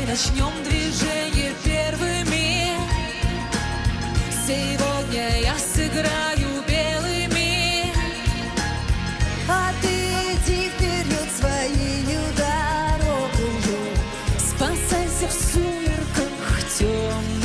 начнем движение первыми. Сегодня я сыграю белыми, а ты иди вперед своею дорогою. спасайся в сумерках темных.